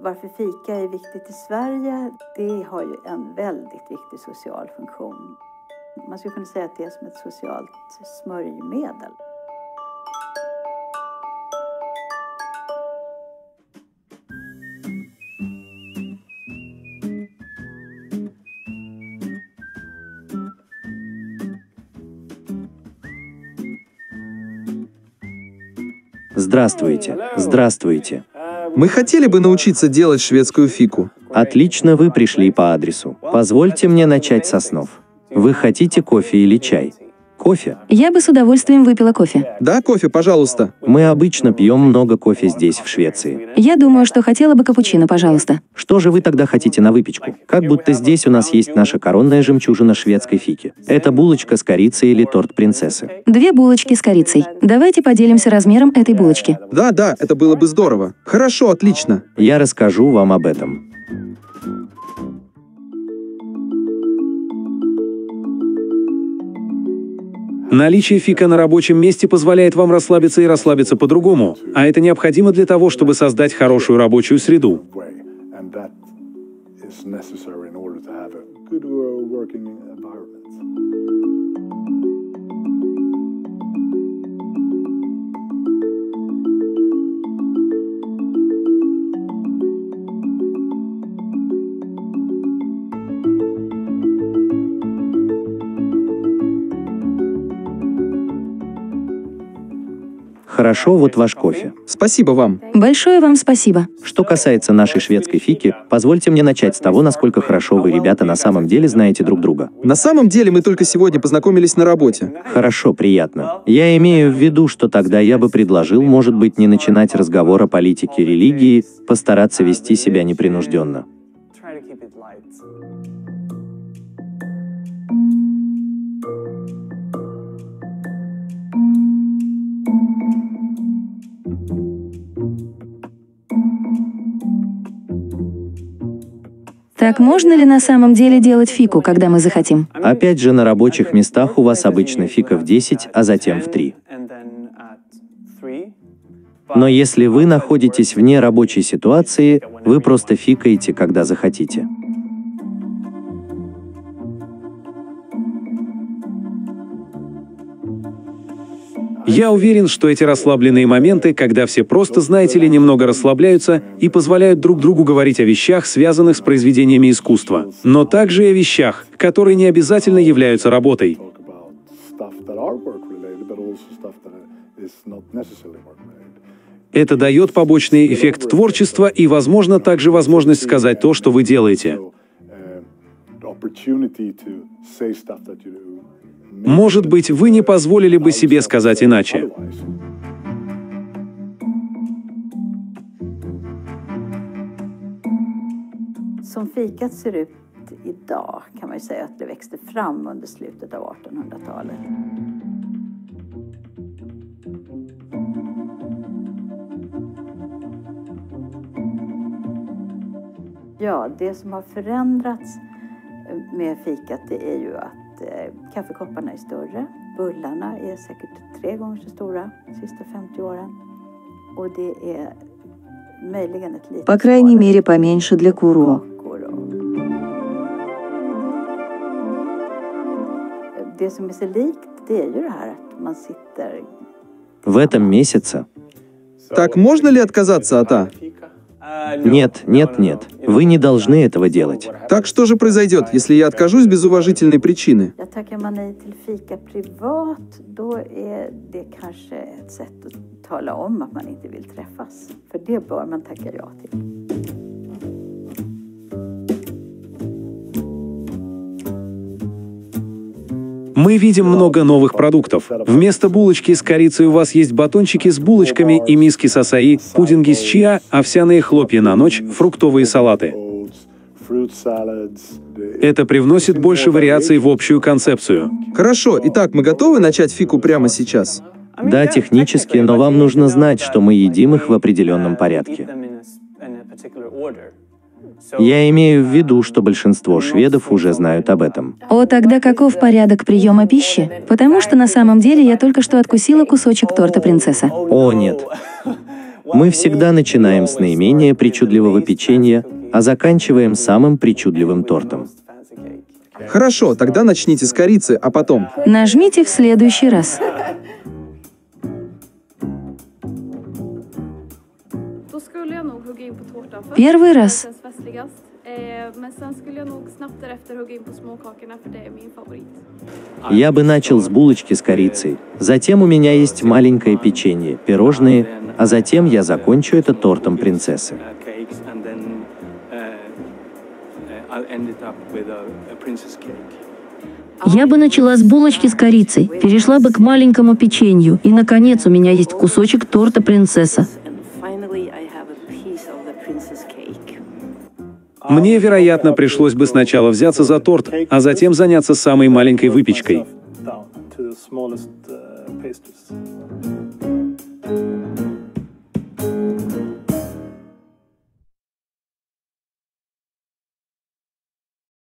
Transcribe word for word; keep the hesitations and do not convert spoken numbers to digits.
Varför fika är viktigt i Sverige, det har ju en väldigt viktig social funktion. Man skulle kunna säga att det är som ett socialt smörjmedel. Здравствуйте, здравствуйте. Мы хотели бы научиться делать шведскую фику. Отлично, вы пришли по адресу. Позвольте мне начать со снов. Вы хотите кофе или чай? Кофе? Я бы с удовольствием выпила кофе. Да, кофе, пожалуйста. Мы обычно пьем много кофе здесь, в Швеции. Я думаю, что хотела бы капучино, пожалуйста. Что же вы тогда хотите на выпечку? Как будто здесь у нас есть наша коронная жемчужина шведской фики. Это булочка с корицей или торт принцессы. Две булочки с корицей. Давайте поделимся размером этой булочки. Да, да, это было бы здорово. Хорошо, отлично. Я расскажу вам об этом. Наличие фика на рабочем месте позволяет вам расслабиться и расслабиться по-другому, а это необходимо для того, чтобы создать хорошую рабочую среду. Хорошо, вот ваш кофе. Спасибо вам. Большое вам спасибо. Что касается нашей шведской фики, позвольте мне начать с того, насколько хорошо вы, ребята, на самом деле знаете друг друга. На самом деле мы только сегодня познакомились на работе. Хорошо, приятно. Я имею в виду, что тогда я бы предложил, может быть, не начинать разговор о политике, религии, постараться вести себя непринужденно. Так можно ли на самом деле делать фику, когда мы захотим? Опять же, на рабочих местах у вас обычно фика в десять, а затем в три. Но если вы находитесь вне рабочей ситуации, вы просто фикаете, когда захотите. Я уверен, что эти расслабленные моменты, когда все просто, знаете ли, немного расслабляются и позволяют друг другу говорить о вещах, связанных с произведениями искусства, но также и о вещах, которые не обязательно являются работой. Это дает побочный эффект творчества и, возможно, также возможность сказать то, что вы делаете. Может быть, вы не позволили бы себе сказать иначе. Som fikat ser ut idag kan man ju säga att det växte fram under slutet av artonhundratalet. Ja, det som har förändrats med fikat, det är ju att eh, kaffekopparna är större. Bullarna är säkert tre gånger så stora de sista femtio åren. Och det är möjligen ett litet... По крайней мере, поменьше для Куру. Det som är så likt, det är ju det här att man sitter... В этом месяце... Так можно ли отказаться от А? Нет, нет, нет. Вы не должны этого делать. Так что же произойдет, если я откажусь без уважительной причины? Jag tackar man nej till fika privat, då är det kanske ett sätt att tala om att man inte vill träffas. För det bör man tacka ja till. Мы видим много новых продуктов. Вместо булочки с корицей у вас есть батончики с булочками и миски с асаи, пудинги с чиа, овсяные хлопья на ночь, фруктовые салаты. Это привносит больше вариаций в общую концепцию. Хорошо, итак, мы готовы начать фику прямо сейчас? Да, технически, но вам нужно знать, что мы едим их в определенном порядке. Я имею в виду, что большинство шведов уже знают об этом. О, тогда каков порядок приема пищи? Потому что на самом деле я только что откусила кусочек торта принцесса. О, нет. Мы всегда начинаем с наименее причудливого печенья, а заканчиваем самым причудливым тортом. Хорошо, тогда начните с корицы, а потом. Нажмите в следующий раз. Первый раз. Я бы начал с булочки с корицей. Затем у меня есть маленькое печенье, пирожные, а затем я закончу это тортом принцессы. Я бы начала с булочки с корицей, перешла бы к маленькому печенью, и, наконец, у меня есть кусочек торта принцесса. Мне, вероятно, пришлось бы сначала взяться за торт, а затем заняться самой маленькой выпечкой. Down to the smallest uh, pastries.